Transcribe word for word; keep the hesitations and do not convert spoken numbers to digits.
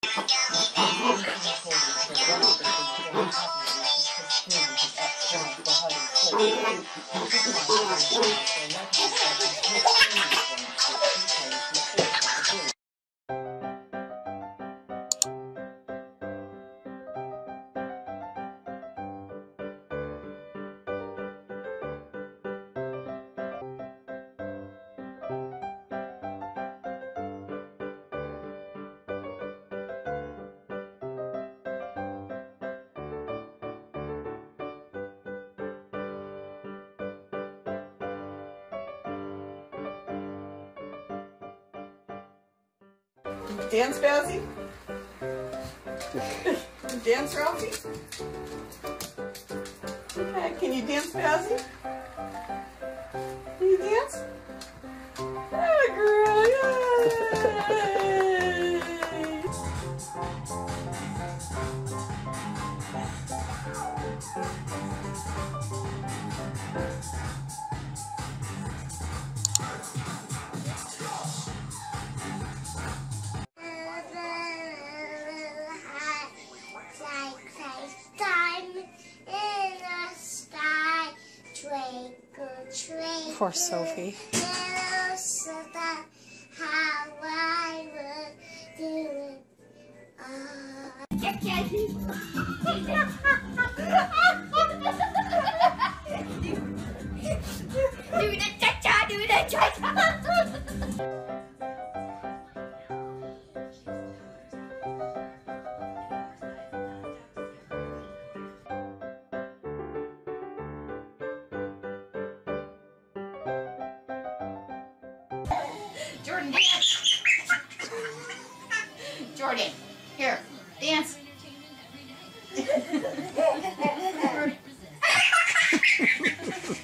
Dance, Bazzy? Dance, Ralphie? Okay, can you dance, Bazzy? Can you dance? Oh, girl, yay! Poor Sophie. Do the cha-cha, do the cha-cha. Jordan, dance. Jordan, here, dance. Jordan.